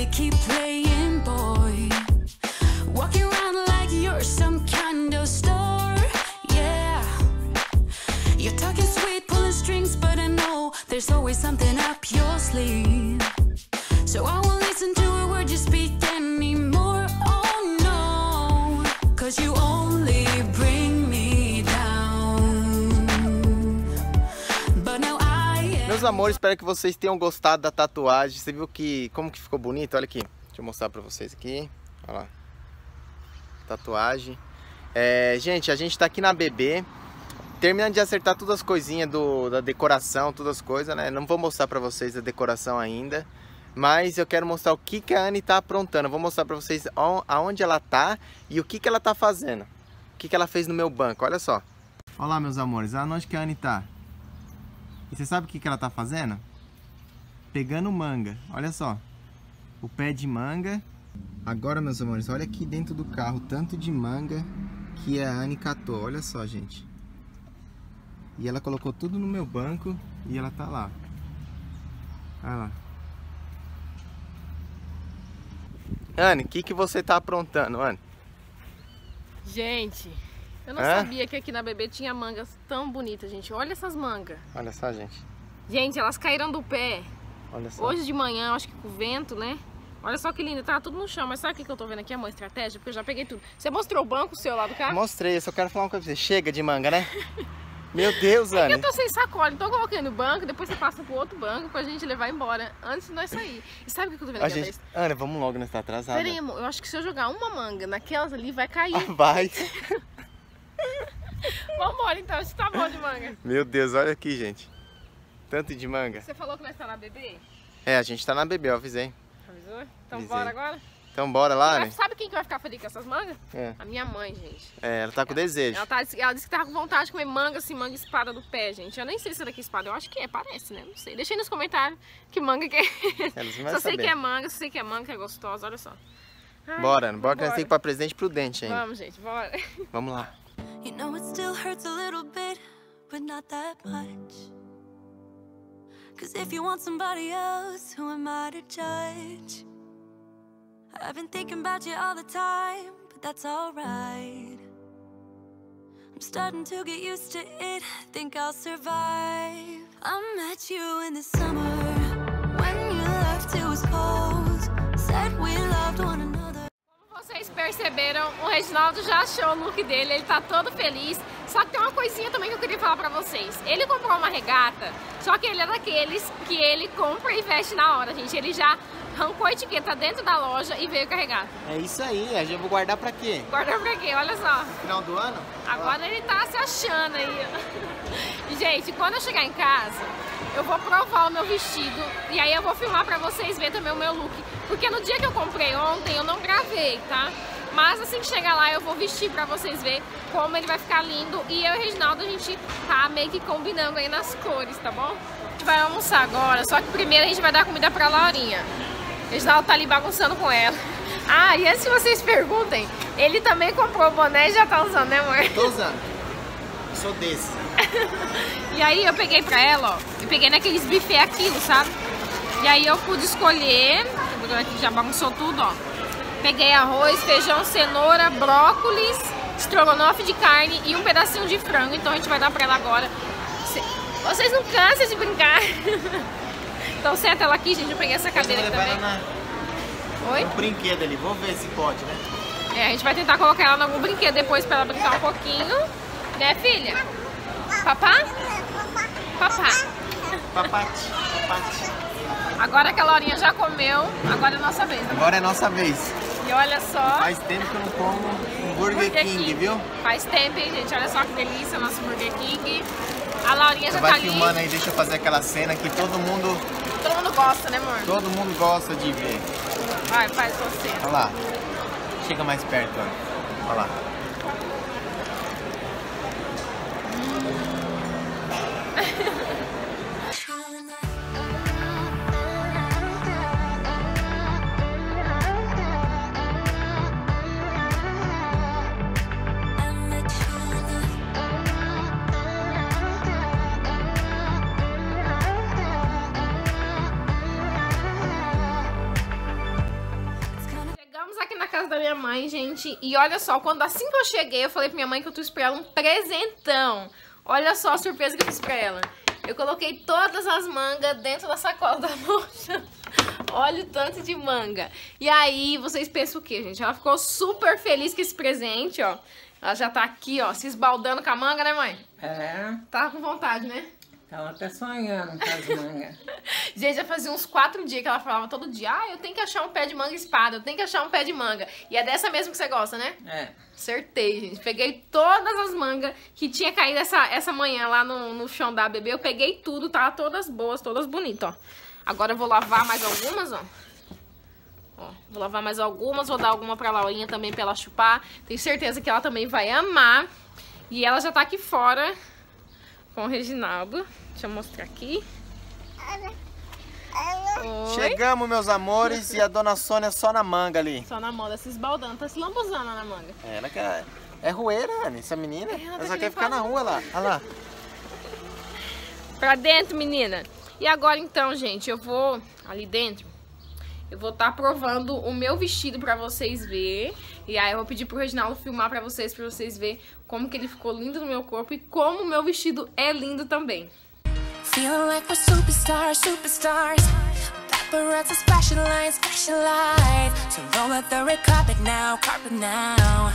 they keep playing, boy. Walking around like you're some kind of star, yeah. You're talking sweet, pulling strings, but I know there's always something up your sleeve. So I won't listen to a word you speak anymore, oh no. Cause you only bring me down. But now Meus amores, espero que vocês tenham gostado da tatuagem. Você viu como que ficou bonito? Olha aqui, deixa eu mostrar pra vocês aqui. Olha lá, tatuagem. Gente, a gente tá aqui na BB, terminando de acertar todas as coisinhas da decoração, todas as coisas, né? Não vou mostrar pra vocês a decoração ainda, mas eu quero mostrar o que a Anne tá aprontando. Eu vou mostrar pra vocês aonde ela tá e o que ela tá fazendo. O que ela fez no meu banco, olha só. Olha lá, meus amores, olha onde que a Anne tá. E você sabe o que ela tá fazendo? Pegando manga, olha só. O pé de manga. Agora, meus amores, olha aqui dentro do carro, tanto de manga que a Anne catou, olha só, gente. E ela colocou tudo no meu banco e ela tá lá. Olha lá. Anne, o que você tá aprontando, Anne? Gente, eu não sabia que aqui na BB tinha mangas tão bonitas, gente. Olha essas mangas. Olha só, gente. Gente, elas caíram do pé. Olha só. Hoje de manhã, acho que com o vento, né? Olha só que lindo, tá tudo no chão. Mas sabe o que eu tô vendo aqui? É uma estratégia, porque eu já peguei tudo. Você mostrou o banco seu lá do carro? Mostrei, eu só quero falar uma coisa pra você. Chega de manga, né? Meu Deus, Anne. Eu tô sem sacola, então eu coloquei no banco, depois você passa pro outro banco pra gente levar embora, antes de nós sair. E sabe o que eu tô vendo aqui? Ana, vamos logo, nós tá atrasado. Pera aí, amor, eu acho que se eu jogar uma manga naquelas ali, vai cair. Vai. Vambora então, isso tá bom de manga. Meu Deus, olha aqui, gente. Tanto de manga. Você falou que nós tá na BB? A gente tá na BB, eu avisei. Avisou? Então Avisei. bora agora? Então bora lá, né? Sabe quem que vai ficar feliz com essas mangas? A minha mãe, gente. Ela tá com desejo. Ela disse que tava com vontade de comer manga, assim, manga espada do pé, gente. Eu nem sei se é daqui espada, eu acho que parece, né? Não sei. Deixa aí nos comentários que manga que é. Só sei que é manga, só sei que é manga, que é gostosa, olha só. Ai, bora, Ana, bora que nós temos que ir pra Presidente Prudente ainda. Vamos, gente, bora. Vamos lá. You know it still hurts a little bit, but not that much. Cause if you want somebody else, who am I to judge? I've been thinking about you all the time, but that's alright. I'm starting to get used to it, think I'll survive. I met you in the summer, when you left it was cold. Said we loved one another. Como vocês perceberam, o Reginaldo já achou o look dele, ele tá todo feliz. Só que tem uma coisinha também que eu queria falar pra vocês. Ele comprou uma regata, só que ele é daqueles que ele compra e veste na hora, gente. Ele já arrancou a etiqueta dentro da loja e veio com a regata. É isso aí, eu vou guardar pra quê? Guardar pra quê? Olha só. Final do ano? Agora ele tá se achando aí. Gente, quando eu chegar em casa, eu vou provar o meu vestido e aí eu vou filmar pra vocês verem também o meu look. Porque no dia que eu comprei ontem, eu não gravei, tá? Mas assim que chegar lá, eu vou vestir pra vocês verem como ele vai ficar lindo. E eu e o Reginaldo, a gente tá meio que combinando aí nas cores, tá bom? A gente vai almoçar agora, só que primeiro a gente vai dar comida pra Laurinha. O Reginaldo tá ali bagunçando com ela. Ah, e antes que vocês perguntem, ele também comprou o boné e já tá usando, né, amor? Tô usando. Eu sou desse. E aí eu peguei pra ela, ó. Eu peguei naqueles buffet aquilo, sabe? E aí eu pude escolher. Aqui já bagunçou tudo, ó. Peguei arroz, feijão, cenoura, brócolis, estrogonofe de carne e um pedacinho de frango. Então a gente vai dar pra ela agora. Vocês não cansam de brincar. Então senta ela aqui, gente. Eu peguei essa cadeira aqui também. Oi? Um brinquedo ali, vou ver se pode, né? A gente vai tentar colocar ela em algum brinquedo depois pra ela brincar um pouquinho. Né, filha? Papá? Papá. Papate, papate. Agora que a Laurinha já comeu, agora é nossa vez, né? Agora é nossa vez. E olha só. Faz tempo que eu não como um Burger King, viu? Faz tempo, hein, gente? Olha só que delícia o nosso Burger King. A Laurinha já tá ali. Vai filmando aí, deixa eu fazer aquela cena que todo mundo gosta, né, amor? Todo mundo gosta de ver. Vai, faz você. Olha lá. Chega mais perto, olha. Olha lá. casa da minha mãe, gente. E olha só, assim que eu cheguei, eu falei pra minha mãe que eu trouxe pra ela um presentão. Olha só a surpresa que eu fiz pra ela. Eu coloquei todas as mangas dentro da sacola da moça. Olha o tanto de manga. E aí, vocês pensam o quê, gente? Ela ficou super feliz com esse presente, ó. Ela já tá aqui, ó, se esbaldando com a manga, né, mãe? É. Tava com vontade, né? Tava até sonhando com as mangas. Gente, já fazia uns 4 dias que ela falava todo dia: ah, eu tenho que achar um pé de manga espada, eu tenho que achar um pé de manga. E é dessa mesmo que você gosta, né? É. Acertei, gente. Peguei todas as mangas que tinha caído essa manhã lá no chão da bebê. Eu peguei tudo, tá? Todas boas, todas bonitas, ó. Agora eu vou lavar mais algumas, ó. Ó, vou lavar mais algumas, vou dar alguma pra Laurinha também pra ela chupar. Tenho certeza que ela também vai amar. E ela já tá aqui fora com o Reginaldo. Deixa eu mostrar aqui. Oi. Chegamos, meus amores, e a dona Sônia só na manga ali. Só na moda, se esbaldando, tá se lambuzando na manga. Ela quer... É rueira, Anny, essa menina. Ela Ela tá só quer ficar na querendo rua lá. Olha lá. Pra dentro, menina. E agora então, gente, eu vou ali dentro. Eu vou estar provando o meu vestido pra vocês verem. E aí eu vou pedir pro Reginaldo filmar pra vocês verem como que ele ficou lindo no meu corpo e como o meu vestido é lindo também. Feeling like we're superstars, superstars. Paparazzi flashing lights, flashing lights. So roll out the red carpet now, carpet now.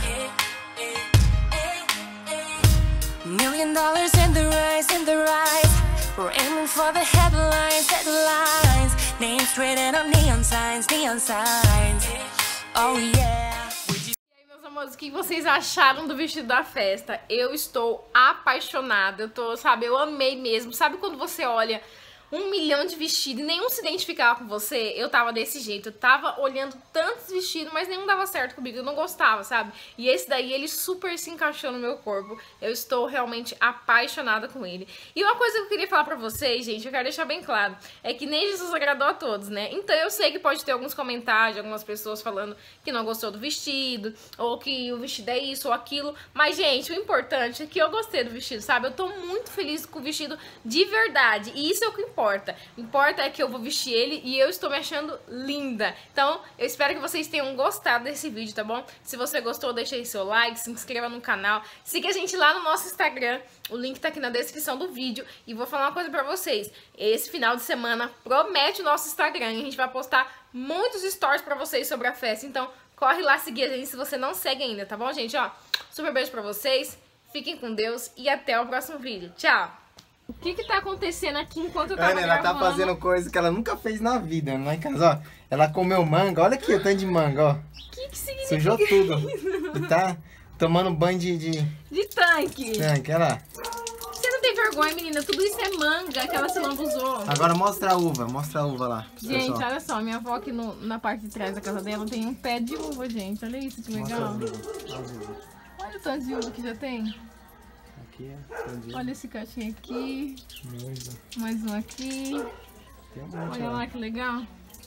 $1 million in the rise, in the rise. We're aiming for the headlines, headlines. Names written on neon signs, neon signs. Oh yeah. E aí, meus amores, o que vocês acharam do vestido da festa? Eu estou apaixonada, eu amei mesmo. Sabe quando você olha 1 milhão de vestidos e nenhum se identificava com você? Eu tava desse jeito, eu tava olhando tantos vestidos, mas nenhum dava certo comigo, eu não gostava, sabe? E esse daí, ele super se encaixou no meu corpo, eu estou realmente apaixonada com ele. E uma coisa que eu queria falar pra vocês, gente, eu quero deixar bem claro, é que nem Jesus agradou a todos, né? Então eu sei que pode ter alguns comentários, algumas pessoas falando que não gostou do vestido, ou que o vestido é isso ou aquilo, mas, gente, o importante é que eu gostei do vestido, sabe? Eu tô muito feliz com o vestido de verdade, e isso é o que importa. O importa é que eu vou vestir ele e eu estou me achando linda. Então, eu espero que vocês tenham gostado desse vídeo, tá bom? Se você gostou, deixa aí seu like, se inscreva no canal. Siga a gente lá no nosso Instagram. O link tá aqui na descrição do vídeo. E vou falar uma coisa pra vocês. Esse final de semana promete o nosso Instagram. E a gente vai postar muitos stories pra vocês sobre a festa. Então, corre lá seguir a gente se você não segue ainda, tá bom, gente? Ó, super beijo pra vocês. Fiquem com Deus e até o próximo vídeo. Tchau! O que tá acontecendo aqui enquanto eu tava Anny, ela tá gravando? fazendo coisa que ela nunca fez na vida, lá em casa, ó. Ela comeu manga, olha aqui o tanto de manga, ó. O que significa Sujou tudo. E tá tomando banho de tanque? tanque, olha lá. Você não tem vergonha, menina? Tudo isso é manga que ela se lambuzou. Agora mostra a uva lá. Gente, pessoal. olha só, minha avó aqui na parte de trás da casa dela tem um pé de uva, gente. Olha isso, que Mostra legal. as uvas. Olha o tanto de uva que já tem. Aqui, ó. Olha esse caixinho aqui. Noiva. Mais um aqui. Tem um monte Olha lá que legal.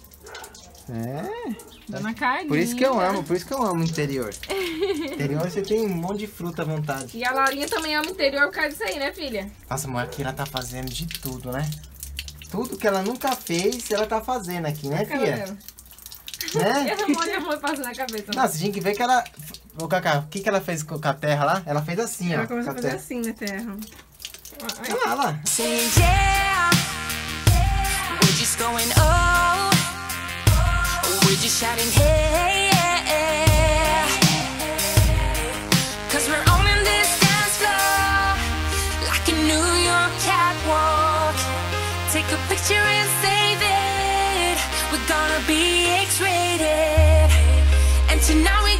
É. Dona Carlinha. Por isso que eu amo o interior. Interior você tem um monte de fruta à vontade. E a Laurinha também ama o interior por causa disso aí, né, filha? Nossa, amor, aqui ela tá fazendo de tudo, né? Tudo que ela nunca fez, ela tá fazendo aqui, né, filha? Né? Eu amor passa na cabeça. Nossa, você tinha que ver que ela... Ô, Cacá, o que ela fez com a terra lá? Ela fez assim, ó. Ela começou a com a fazer terra. assim na terra. Olha lá. Saying yeah, we're just going oh, we're just shouting hey, yeah. 'Cause we're owning this dance floor like a New York catwalk. Take a picture and save it. We're gonna be X-rated, and tonight we